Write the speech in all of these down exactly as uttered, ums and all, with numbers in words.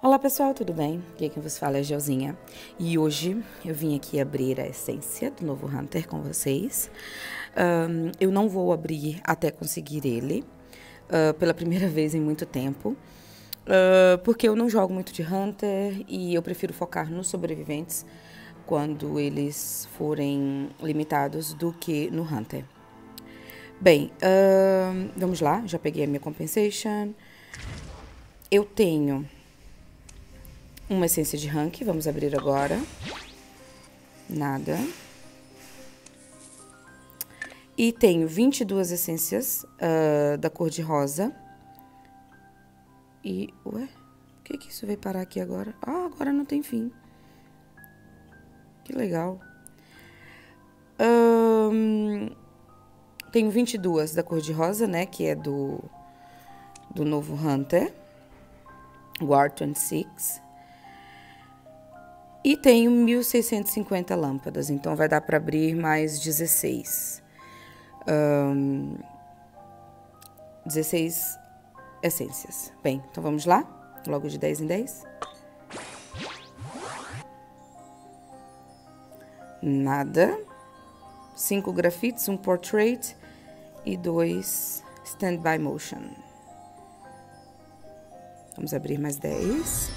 Olá pessoal, tudo bem? Aqui quem vos fala é a Gelzinha. E hoje eu vim aqui abrir a essência do novo Hunter com vocês. Um, eu não vou abrir até conseguir ele, uh, pela primeira vez em muito tempo. Uh, porque eu não jogo muito de Hunter e eu prefiro focar nos sobreviventes quando eles forem limitados do que no Hunter. Bem, uh, vamos lá, já peguei a minha compensation. Eu tenho uma essência de rank, vamos abrir agora. Nada. E tenho vinte e duas essências uh, da cor de rosa. E, ué, por que que isso veio parar aqui agora? Ah, agora não tem fim. Que legal. Um, tenho vinte e duas da cor de rosa, né, que é do, do novo Hunter. War vinte e seis. E tenho mil seiscentos e cinquenta lâmpadas, então vai dar para abrir mais dezesseis. Um, dezesseis essências. Bem, então vamos lá? Logo de dez em dez. Nada. cinco grafites, um portrait e dois stand-by motion. Vamos abrir mais dez.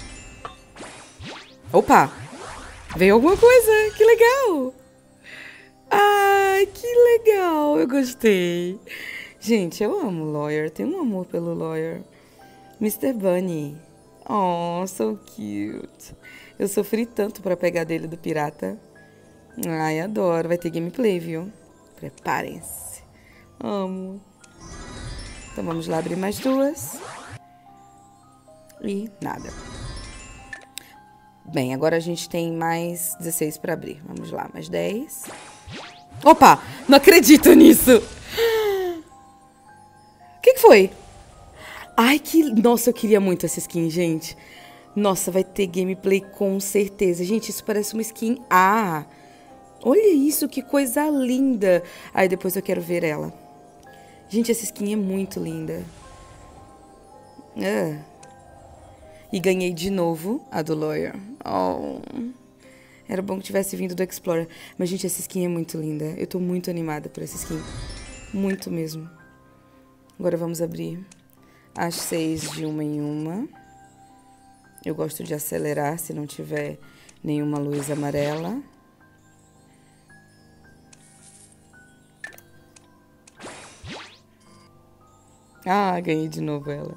Opa! Veio alguma coisa, que legal! Ai, que legal, eu gostei. Gente, eu amo o Lawyer, tenho um amor pelo Lawyer. mister Bunny. Oh, so cute. Eu sofri tanto pra pegar dele do pirata. Ai, adoro, vai ter gameplay, viu? Preparem-se. Amo. Então vamos lá abrir mais duas. E nada. Bem, agora a gente tem mais dezesseis para abrir. Vamos lá, mais dez. Opa! Não acredito nisso! O que que foi? Ai, que... Nossa, eu queria muito essa skin, gente. Nossa, vai ter gameplay com certeza. Gente, isso parece uma skin A. Olha isso, que coisa linda. Aí depois eu quero ver ela. Gente, essa skin é muito linda. Ah. E ganhei de novo a do Lawyer. Oh, era bom que tivesse vindo do Explorer. Mas, gente, essa skin é muito linda. Eu tô muito animada por essa skin. Muito mesmo. Agora vamos abrir as seis de uma em uma. Eu gosto de acelerar se não tiver nenhuma luz amarela. Ah, ganhei de novo ela.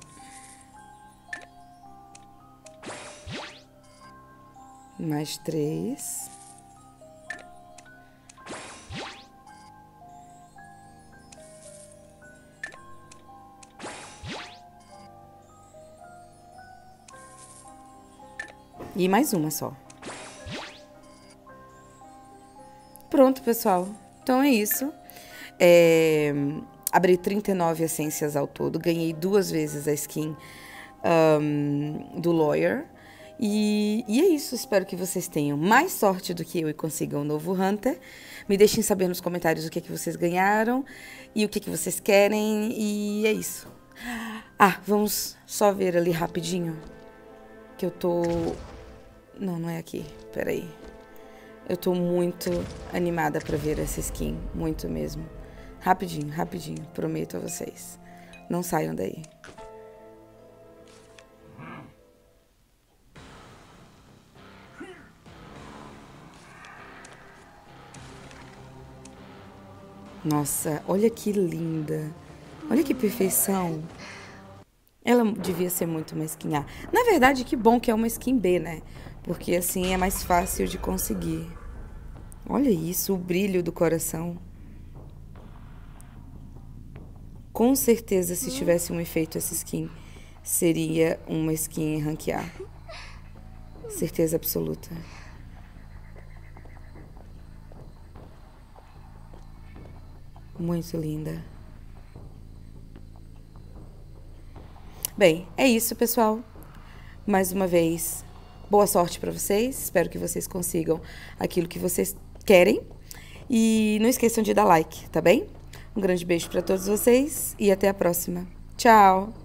Mais três. E mais uma só. Pronto, pessoal. Então é isso. É... Abri trinta e nove essências ao todo. Ganhei duas vezes a skin um, do Lawyer. E, e é isso, espero que vocês tenham mais sorte do que eu e consigam um novo Hunter. Me deixem saber nos comentários o que, é que vocês ganharam e o que, é que vocês querem. E é isso. Ah, vamos só ver ali rapidinho. Que eu tô... Não, não é aqui. Peraí. Eu tô muito animada pra ver essa skin. Muito mesmo. Rapidinho, rapidinho. Prometo a vocês. Não saiam daí. Nossa, olha que linda. Olha que perfeição. Ela devia ser muito uma skin A. Na verdade, que bom que é uma skin B, né? Porque assim é mais fácil de conseguir. Olha isso, o brilho do coração. Com certeza, se tivesse um efeito essa skin, seria uma skin em rank A. Certeza absoluta. Muito linda. Bem, é isso, pessoal. Mais uma vez, boa sorte para vocês. Espero que vocês consigam aquilo que vocês querem. E não esqueçam de dar like, tá bem? Um grande beijo para todos vocês e até a próxima. Tchau!